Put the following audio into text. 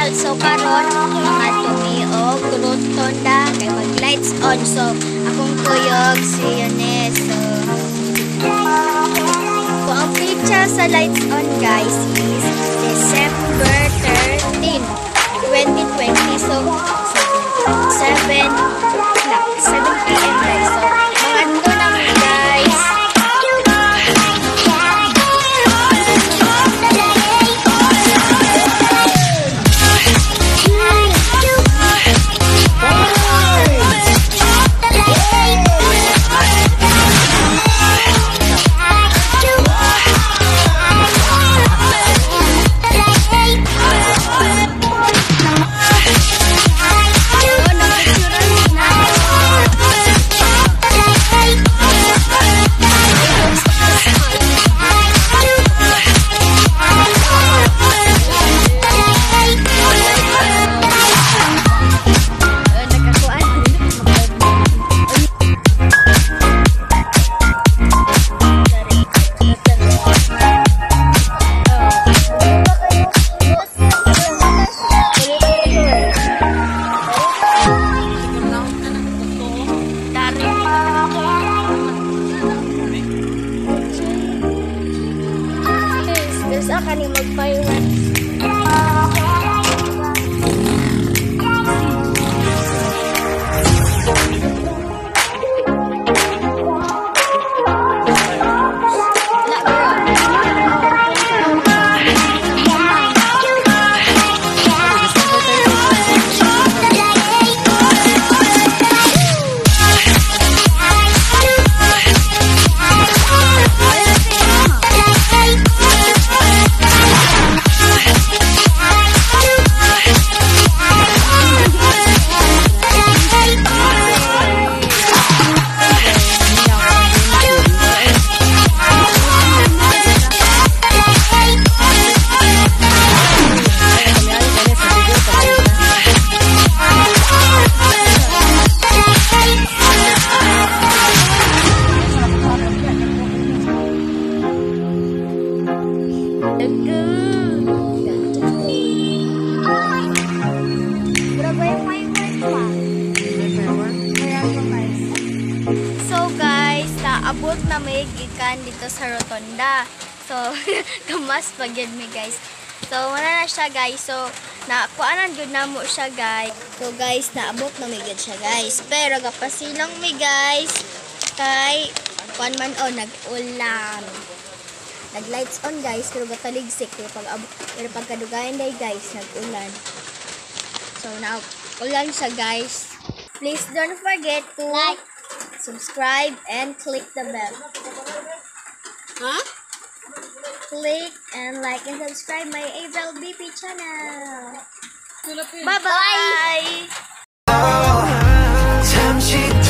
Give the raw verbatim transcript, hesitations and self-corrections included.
channel. So karon mga tumi og rotonda kay mag lights on. So akong kuyog si Yones. So, so ang feature sa lights on guys is December thirteenth, twenty twenty. So seven o'clock, seven p m guys. So mga ando namin guys. Akan yung mag-fireworks. So guys, naabot na may gikan dito sa rotonda. So, kamas pagyad mi guys. So, wala na siya guys. So, nakuanan gud na mo siya guys. So guys, naabot na may gid siya guys. Pero kapasilang mi guys. Kay, kuan man o, nag-ulan. Nag-lights on guys, pero gataligsik. Pero pag, pero pagkadugayan day guys, nag-ulan. So, na-ulan siya guys. Please don't forget to like, subscribe, and click the bell. Huh? Click and like and subscribe my Avril B P channel. Bye Bye-bye! bye.